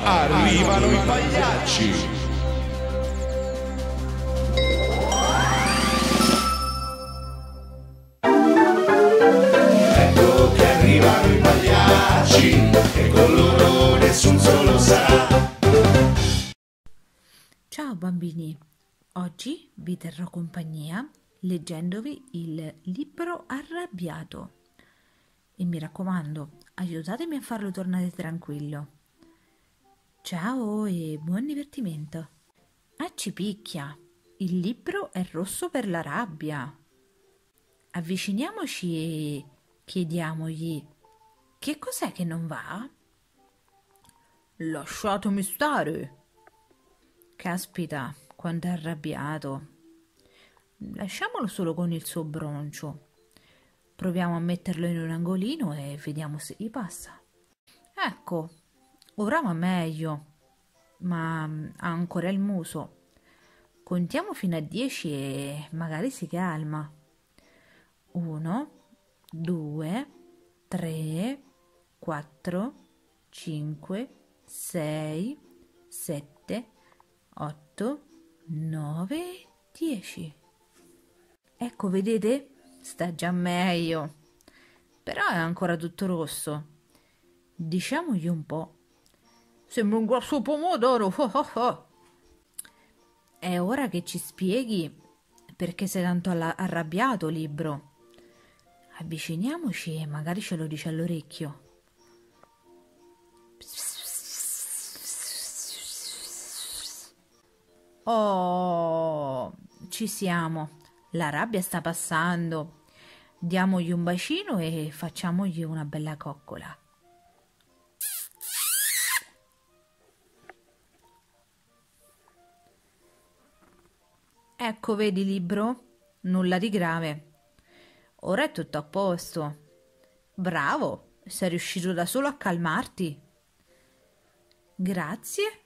Arrivano i pagliacci. Ecco che arrivano i pagliacci e con loro nessun solo sarà. Ciao bambini, oggi vi terrò compagnia leggendovi il libro arrabbiato e mi raccomando, aiutatemi a farlo tornare tranquillo. Ciao e buon divertimento. Accipicchia, il libro è rosso per la rabbia. Avviciniamoci e chiediamogli: che cos'è che non va? Lasciatemi stare. Caspita, quanto è arrabbiato. Lasciamolo solo con il suo broncio. Proviamo a metterlo in un angolino e vediamo se gli passa. Ecco, ora va meglio, ma ha ancora il muso. Contiamo fino a 10 e magari si calma. 1, 2, 3, 4, 5, 6, 7, 8, 9, 10. Ecco, vedete? Sta già meglio. Però è ancora tutto rosso. Diciamogli un po'. Sembra un grosso pomodoro. È ora che ci spieghi perché sei tanto arrabbiato, libro. Avviciniamoci e magari ce lo dice all'orecchio. Oh, ci siamo. La rabbia sta passando. Diamogli un bacino e facciamogli una bella coccola. Ecco, vedi, libro? Nulla di grave. Ora è tutto a posto. Bravo, sei riuscito da solo a calmarti. Grazie.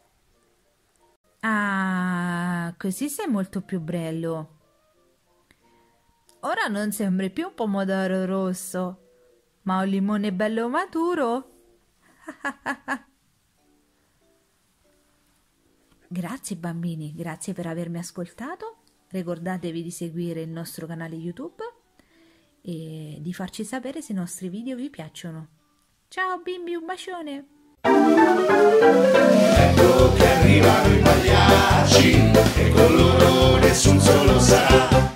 Ah, così sei molto più bello. Ora non sembri più un pomodoro rosso, ma un limone bello maturo. Grazie bambini, grazie per avermi ascoltato. Ricordatevi di seguire il nostro canale YouTube e di farci sapere se i nostri video vi piacciono. Ciao bimbi, un bacione! Ecco che arrivano i pagliacci e con loro nessun solo sarà.